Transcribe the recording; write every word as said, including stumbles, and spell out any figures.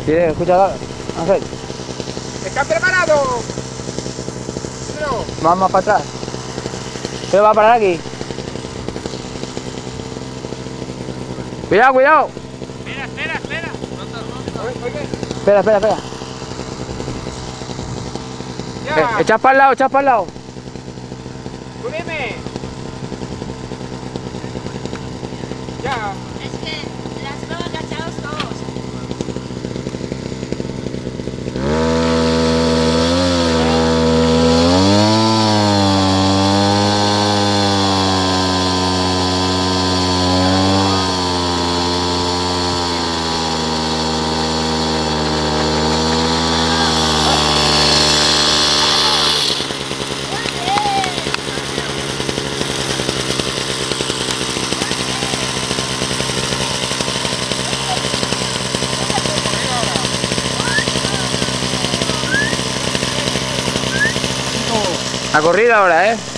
¿Tienes? Escucha, Ángel. ¿Están preparados? No. Más, más para atrás. ¿Qué va a parar aquí? Cuidado, cuidado. Espera, espera, espera. Espera, espera, espera. Ya. Eh, echad para el lado, echad para el lado. Tú dime. Ya. Es que las veo agachados todos. La corrida ahora, ¿eh?